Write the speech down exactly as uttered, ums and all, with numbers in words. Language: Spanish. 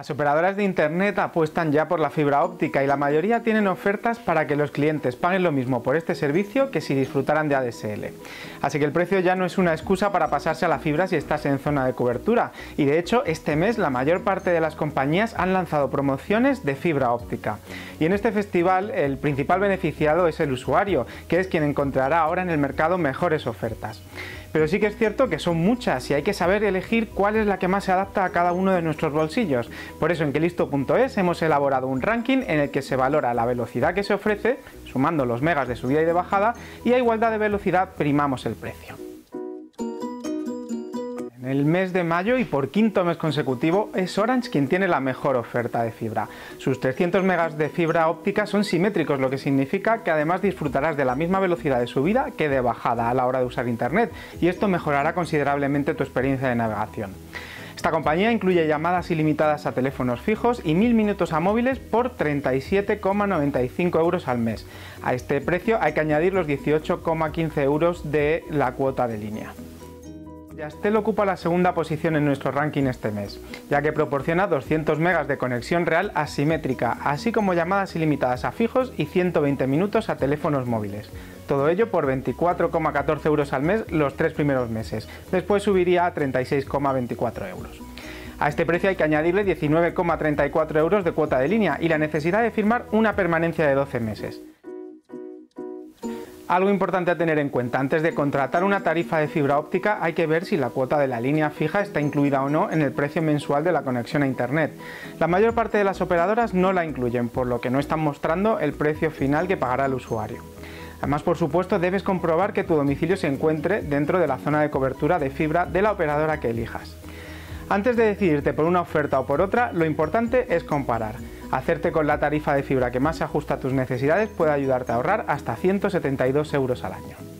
Las operadoras de internet apuestan ya por la fibra óptica y la mayoría tienen ofertas para que los clientes paguen lo mismo por este servicio que si disfrutaran de A D S L. Así que el precio ya no es una excusa para pasarse a la fibra si estás en zona de cobertura, y de hecho este mes la mayor parte de las compañías han lanzado promociones de fibra óptica. Y en este festival el principal beneficiado es el usuario, que es quien encontrará ahora en el mercado mejores ofertas. Pero sí que es cierto que son muchas y hay que saber elegir cuál es la que más se adapta a cada uno de nuestros bolsillos. Por eso en quelisto punto es hemos elaborado un ranking en el que se valora la velocidad que se ofrece, sumando los megas de subida y de bajada, y a igualdad de velocidad primamos el precio. En el mes de mayo y por quinto mes consecutivo es Orange quien tiene la mejor oferta de fibra. Sus trescientos megas de fibra óptica son simétricos, lo que significa que además disfrutarás de la misma velocidad de subida que de bajada a la hora de usar internet, y esto mejorará considerablemente tu experiencia de navegación. Esta compañía incluye llamadas ilimitadas a teléfonos fijos y mil minutos a móviles por treinta y siete coma noventa y cinco euros al mes. A este precio hay que añadir los dieciocho coma quince euros de la cuota de línea. Yastel ocupa la segunda posición en nuestro ranking este mes, ya que proporciona doscientos megas de conexión real asimétrica, así como llamadas ilimitadas a fijos y ciento veinte minutos a teléfonos móviles. Todo ello por veinticuatro coma catorce euros al mes los tres primeros meses, después subiría a treinta y seis coma veinticuatro euros. A este precio hay que añadirle diecinueve coma treinta y cuatro euros de cuota de línea y la necesidad de firmar una permanencia de doce meses. Algo importante a tener en cuenta: antes de contratar una tarifa de fibra óptica hay que ver si la cuota de la línea fija está incluida o no en el precio mensual de la conexión a internet. La mayor parte de las operadoras no la incluyen, por lo que no están mostrando el precio final que pagará el usuario. Además, por supuesto, debes comprobar que tu domicilio se encuentre dentro de la zona de cobertura de fibra de la operadora que elijas. Antes de decidirte por una oferta o por otra, lo importante es comparar. Hacerte con la tarifa de fibra que más se ajusta a tus necesidades puede ayudarte a ahorrar hasta ciento setenta y dos euros al año.